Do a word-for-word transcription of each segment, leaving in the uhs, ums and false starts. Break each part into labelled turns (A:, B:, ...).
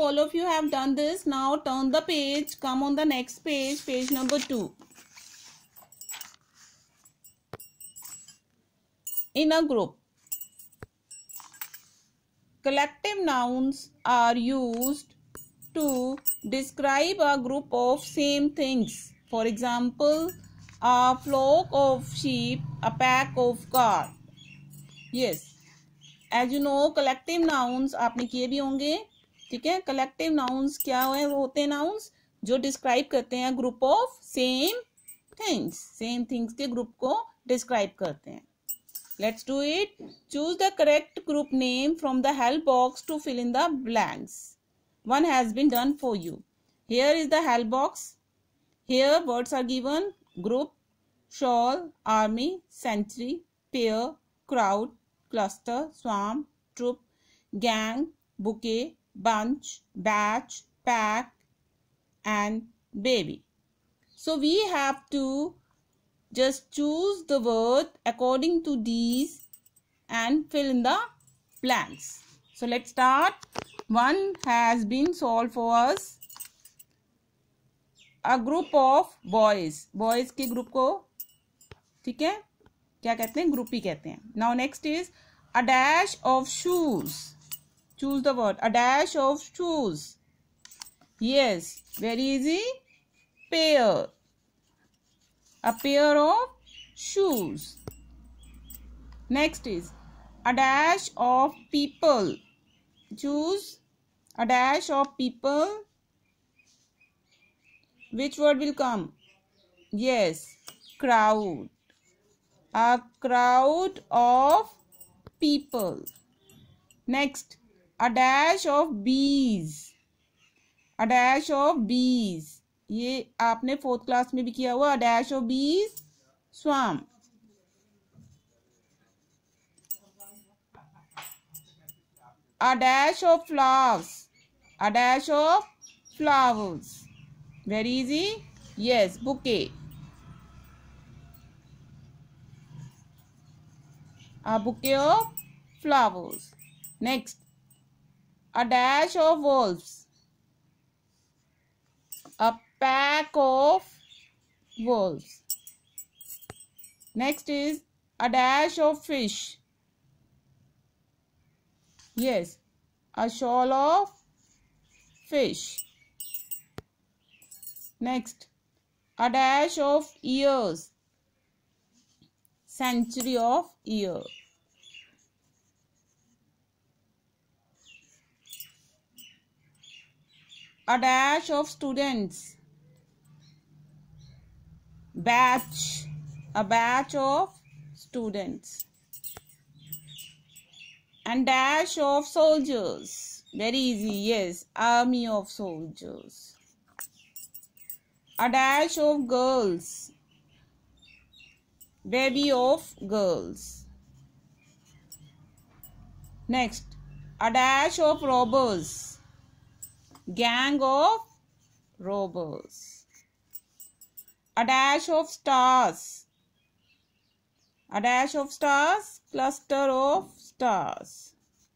A: all of you have done this. Now turn the page. Come on the next page. Page number two. In a group, collective nouns are used to describe a group of same things. For example, a flock of sheep, a pack of car. Yes, as you know, collective nouns आपने किए भी होंगे. ठीक है, collective nouns क्या है? वो होते हैं nouns जो describe करते हैं group of same things. Same things के group को describe करते हैं. Let's do it. Choose the correct group name from the help box to fill in the blanks. One has been done for you. Here is the help box. Here words are given: group, shawl, army, century, pair, crowd, cluster, swarm, troop, gang, bouquet, bunch, batch, pack, and baby. So we have to just choose the word according to these and fill in the blanks. So let's start. One has been solved for us. A group of boys. Boys के group को ठीक है क्या कहते हैं? Group ही कहते हैं. Now next is a dash of shoes. Choose the word. A dash of shoes. Yes, very easy. Pair. A pair of shoes. Next is a dash of people. Choose a dash of people. Which word will come? Yes, crowd. A crowd of people. Next, a dash of bees. A dash of bees. ये आपने fourth class में भी किया हुआ. Dash of बीज, स्वाम. A dash of flowers. A dash of flowers. Very easy. Yes, bouquet. A bouquet of flowers. Next, a dash of wolves. A pack of wolves. Next is a dash of fish. Yes, a shoal of fish. Next, a dash of ears. Century of ear. A dash of students. Batch. A batch of students. And dash of soldiers. Very easy. Yes, army of soldiers. A dash of girls. Baby of girls. Next, a dash of robbers. Gang of robbers. A dash of stars. A dash of stars. Cluster of stars.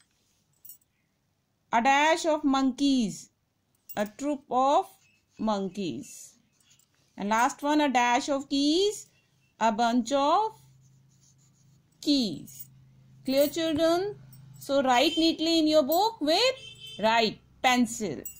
A: A dash of monkeys. A troop of monkeys. And last one, a dash of keys. A bunch of keys. Clear, children? So write neatly in your book with right pencil.